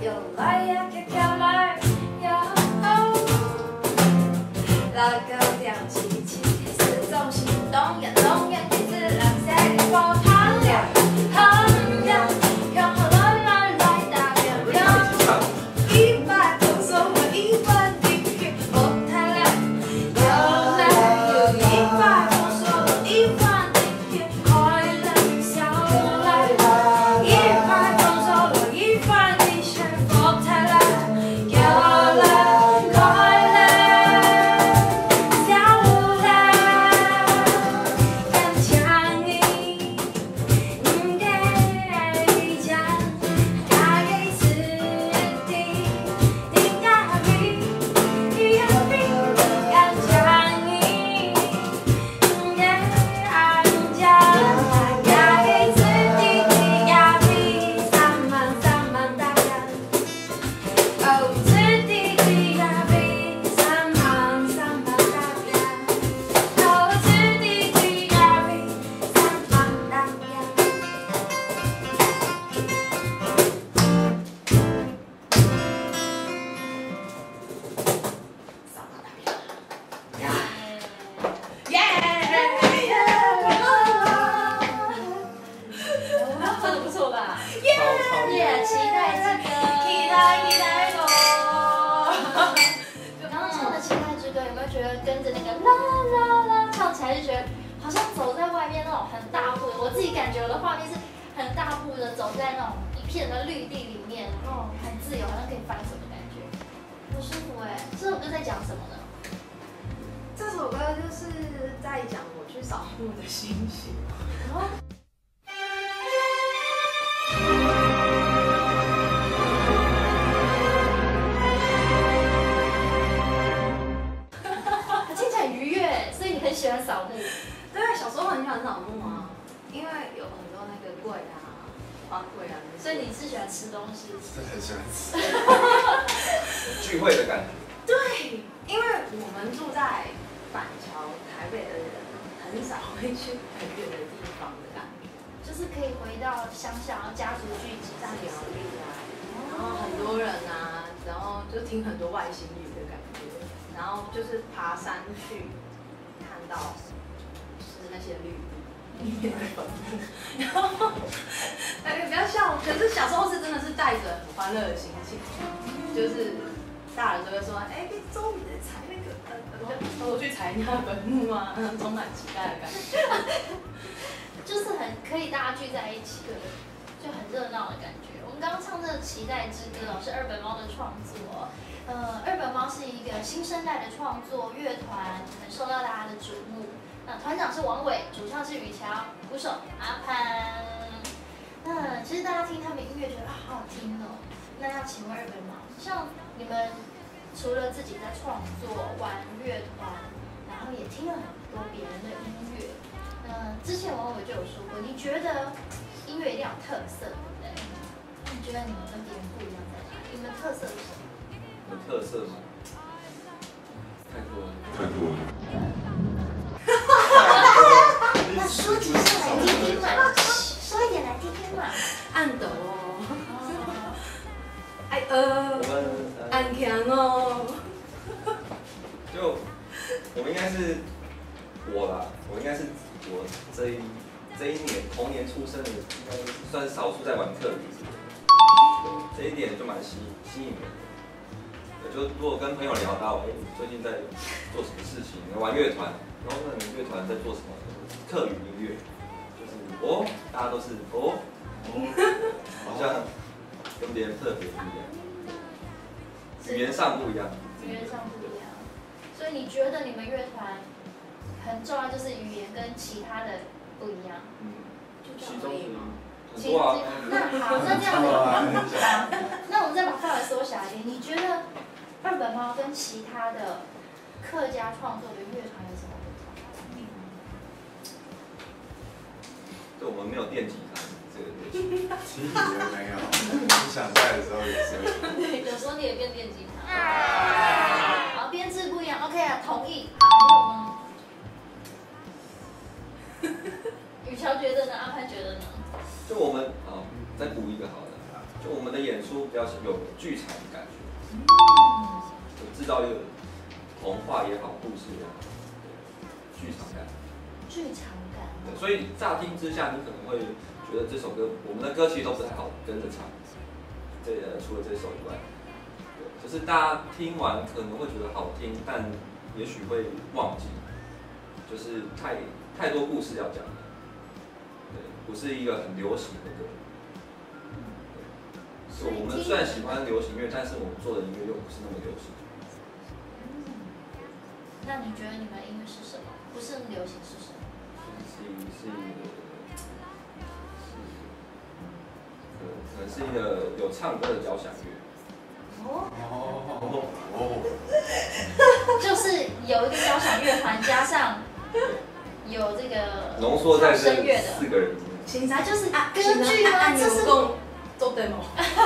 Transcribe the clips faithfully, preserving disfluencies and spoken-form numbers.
又来呀，开开来呀，那个吊起起，四种心动呀，动呀，其实让谁不寒凉，寒凉，看好来来来大漂亮，一百多手我一百滴血，不太凉，又来又一百多手一百滴血，快乐笑来，一百多手我一百滴血，不太凉，又来快乐笑来，看强你，嗯给讲，大概是的，定下比，比呀比，看强你，嗯给安讲，大概是的，比呀比，三万三万大家。哦，自己的呀比三万三万大家，哦，自己的呀比三万大家。耶！ 唱的不错吧？ 耶！期待这个，期待期待我。 就刚刚唱的《期待之歌》，有没有觉得跟着那个啦啦啦唱起来，就觉得好像走在外面那种很大步的？我自己感觉我的画面是很大步的走在那种一片的绿地里面，然后很自由，好像可以翻什么感觉，很舒服哎。这首歌在讲什么呢？ 这首歌就是在讲我去扫墓的心情。 听起来很愉悦，所以你很喜欢扫墓。 对啊，小时候很喜欢扫墓啊，因为有很多那个柜啊、花柜啊， 所以你是喜欢吃东西？ 真的很喜欢吃。 聚会的感觉。 对，因为我们住在板桥、台北的人很少会去很远的地方的感觉， 就是可以回到乡下，然后家族聚集在苗栗啊，然后很多人啊，然后就听很多外星语的感觉，然后就是爬山去看到就是那些绿地里面的坟墓，然后哎不要笑，可是小时候是真的是带着很欢乐的心情，就是大人都会说，哎，你终于在踩那个，呃，呃我去踩人家的坟墓啊，充满期待的感觉。 就是很可以大家聚在一起，就很热闹的感觉。我们刚刚唱这个《期待之歌》是二本猫的创作，呃，二本猫是一个新生代的创作乐团，很受到大家的瞩目。那团长是王伟，主唱是雨乔，鼓手阿潘。那其实大家听他们音乐觉得啊好好听哦。那要请问二本猫，像你们除了自己在创作、玩乐团，然后也听了很多别人的音乐。嗯，之前王伟就有说过，你觉得音乐一定要有特色，对不对？那你觉得你们跟别人不一样在哪里？你们特色是什么？ 有特色吗？太多了。 太多了。 那说几声来听听嘛，说一点来听听嘛。 按抖哦，哎呃， 我们呃按强哦。 就我们应该是我啦，我应该是我这一这一年同年出生的，应该算是少数在玩特语之类的。对，这一点就蛮吸吸引人的。对，就如果跟朋友聊到，哎、你最近在做什么事情？玩乐团，然后那你乐团在做什么？特语音乐，就是哦，大家都是哦，哦好像跟别人特别不一样，语言上不一样。 语言上不一样，所以你觉得你们乐团很重要，就是语言跟其他的不一样。 嗯， 就这其中是样而已吗？ 很多啊。 那好，那这样子，好，那我们再把范围缩小一点。你觉得二本猫跟其他的客家创作的乐团有什么不同？ 就我们没有电吉他这个乐器。 其实也没有，你想带的时候也是。 对，有时候你也变电吉他。好，编制不一样 ，OK 啊，同意。好，还有呢？雨乔觉得呢？阿潘觉得呢？ 就我们好，再补一个好了。就我们们的演出比较有剧场的感觉，就制造一个童话也好，故事也好，剧场感。 剧场感。 对，所以乍听之下，你可能会觉得这首歌，我们的歌其实都不太好跟着唱。这呃，除了这首以外，对，就是大家听完可能会觉得好听，但也许会忘记，就是太太多故事要讲了。对，不是一个很流行的歌。对，我们虽然喜欢流行乐，但是我们做的音乐又不是那么流行。 那你觉得你们的音乐是什么？不是流行是什么？ 是是一个，是，可能是一个有唱歌的交响乐。 哦哦哦， 就是有一个交响乐团，加上有这个浓缩在这声乐的四个人里面。 现在就是啊，歌剧吗？这是做 demo。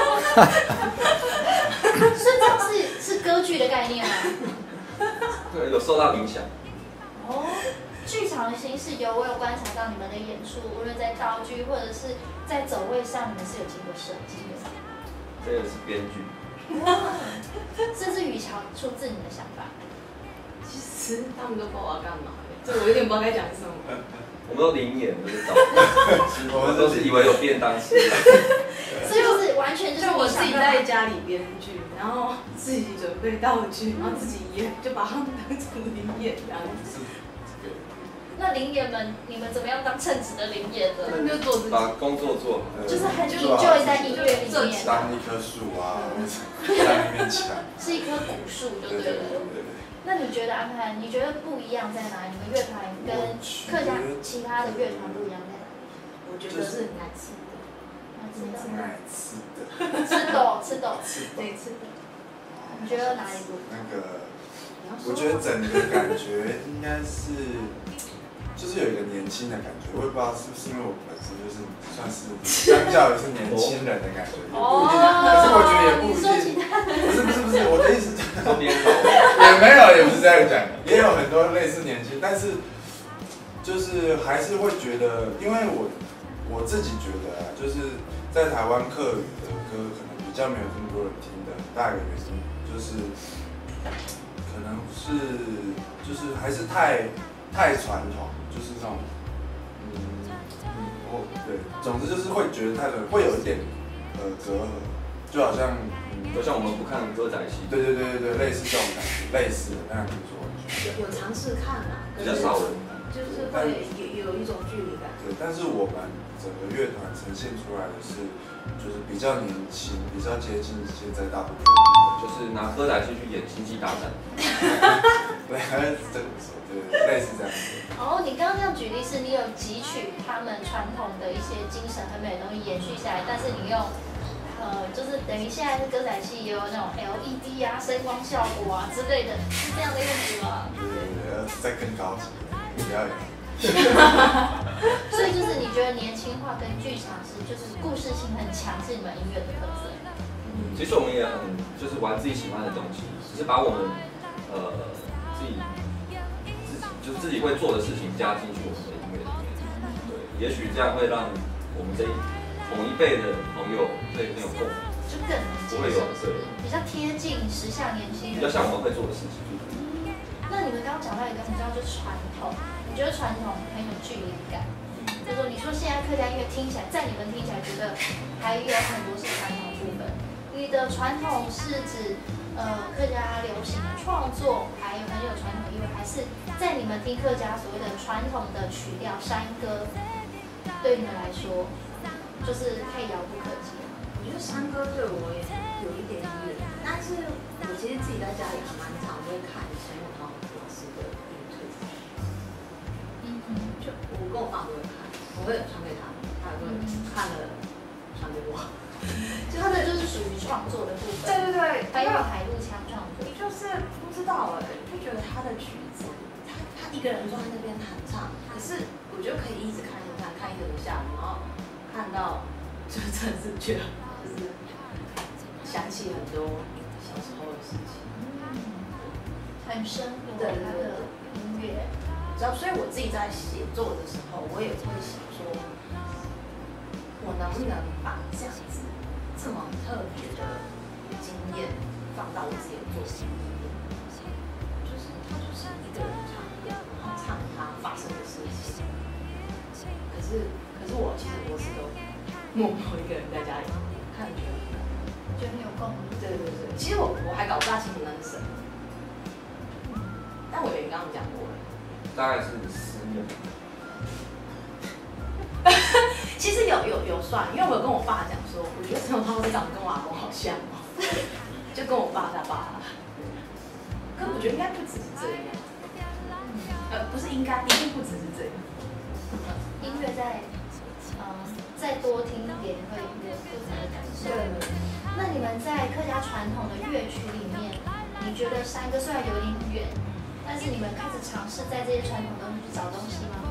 所以这样是是歌剧的概念吗？ 对，有受到影响。 哦，剧场的形式有，我有观察到你们的演出，无论在道具或者是在走位上，你们是有经过设计的。 这个是编剧。 这是雨乔出自你的想法。 其实他们都不知道我要干嘛，这我有点不知道该讲什么。 我们都灵眼，不是找，我们都是以为有便当吃。 所以就是完全就是就我自己在在家里编剧，然后自己准备道具，然后自己演，就把他们当成灵演这样子。 那灵演们，你们怎么样当称职的灵演的？ 他们就做自己， 把工作做好。 就是很 enjoy 在音乐里面， 当一棵树啊，在那边抢， 是一棵古树，就对了。那你觉得安排，你觉得不一样在哪里？你们乐团跟客家其他的乐团不一样在哪里？ 我觉得是很难吃的， 爱吃的， 的， 吃豆，吃豆， 对，吃的。 你觉得哪一部？ 那个，我觉得整个感觉应该是。就是有一个年轻的感觉，我也不知道是不是因为我本身就是算是相较于是年轻人的感觉，也不一定。可是我觉得也不一定。不是不是不是，我的意思说边走也没有，也不是这样讲，也有很多类似年轻，但是就是还是会觉得，因为我我自己觉得啊，就是在台湾客语的歌可能比较没有这么多人听的，很大一个原因就是可能是就是还是太太传统。就是那种，嗯，哦，对，总之就是会觉得他的会有一点呃隔阂，就好像，嗯， 就像我们不看歌仔戏， 对对对对对，类似这种感觉，类似的那样子说， 有有尝试看啦， 比较少人， 就是会有有一种距离感。 对，但是我们整个乐团呈现出来的是，就是比较年轻，比较接近现在大部分， 就是拿歌仔戏去演星际大战， 对，这个不错，对，类似这样子。 哦，你刚刚这样举例是你有汲取他们传统的一些精神很美的东西延续下来，但是你用，呃，就是等于现在的歌仔戏也有那种 L E D 啊、声光效果啊之类的，是这样的意思吗？ 对对对，要再更高级一点，不要演。 所以就是你觉得年轻化跟剧场是就是故事性很强，是你们音乐的特色。 嗯，其实我们也很就是玩自己喜欢的东西，只是把我们呃自己。就自己会做的事情加进去我们的音乐里面，对，也许这样会让我们这一同一辈的朋友会更有共鸣， 就更能接受，对，比较贴近时下年轻人， 比较像我们会做的事情。 那你们刚刚讲到一个很重要，就是传统，你觉得传统很有距离感，就是说你说现在客家音乐听起来，在你们听起来觉得还有很多是传统部分，你的传统是指呃客家流行的创作，还有很有传统意味，还是在你们听客家所谓的传统的曲调山歌，对你们来说就是太遥不可及了。 我觉得山歌对我也有一点远，但是我其实自己在家里还蛮常会看陈永涛老师的 YouTube。嗯嗯，就我跟我爸都会看，我会传给他，他也会看了传给我。 就它的就是属于创作的部分。 对对对， 还有海陆腔创作。 就是不知道哎，就觉得他的曲子，他他一个人坐在那边弹唱，可是我觉得可以一直看一看，看一整个下午，然后看到就真的是觉得就是想起很多小时候的事情， 很生活对他的音乐。 然后所以我自己在写作的时候，我也会想说，我能不能把这样子这么特别的经验放到我自己的作品里面，就是他就是一个人唱歌，然后唱他发生的事情。可是可是我其实我是都默默一个人在家里看着， 觉得很有共鸣。 对对对，其实我我还搞不大清楚那是什么，但我也刚刚讲过了。 大概是十年。 其实有有有算，因为我有跟我爸讲说，我觉得陈永涛长得跟我阿公好像哦，就跟我爸他爸。可我觉得应该不只是这样，呃，不是应该，一定不只是这样。 音乐在，嗯，再多听一点会有不同的感受。 对。 那你们在客家传统的乐曲里面，你觉得山歌虽然有点远，但是你们开始尝试在这些传统东西去找东西吗？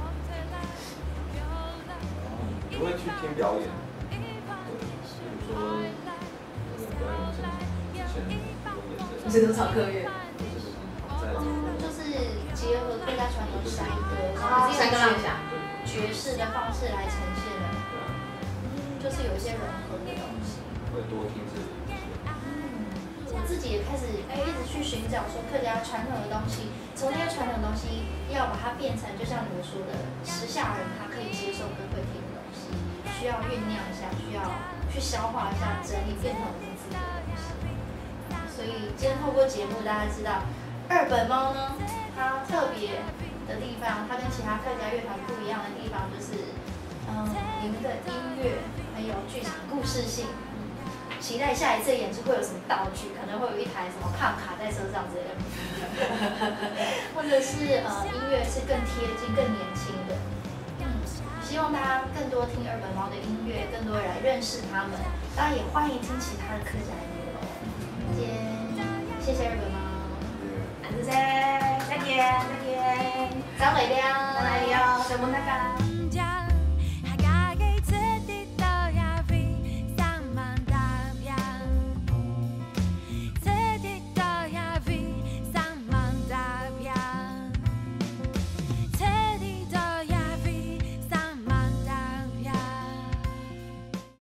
也会去听表演，对，比如说那个表演之前有演的， 这都唱客乐， 在就是结合客家传统山歌， 啊，山歌浪响， 爵士的方式来呈现的，就是有一些融合的东西。 会多听这些。 我自己也开始哎一直去寻找说客家传统的东西，从那些传统的东西要把它变成，就像你们说的，时下人他可以接受跟会听的东西，需要酝酿一下，需要去消化一下，整理变成我们自己的东西。所以今天透过节目，大家知道二本猫呢，它特别的地方，它跟其他客家乐团不一样的地方就是，嗯，你们的音乐很有剧场故事性。期待下一次演出会有什么道具，可能会有一台什么胖卡在车上之类的，或者是呃音乐是更贴近、更年轻的。嗯，希望大家更多听二本猫的音乐，更多人来认识他们。当然也欢迎听其他的客家音乐哦。今天谢谢二本猫， 安子生，再见再见， 张伟亮， 再见，什么那个。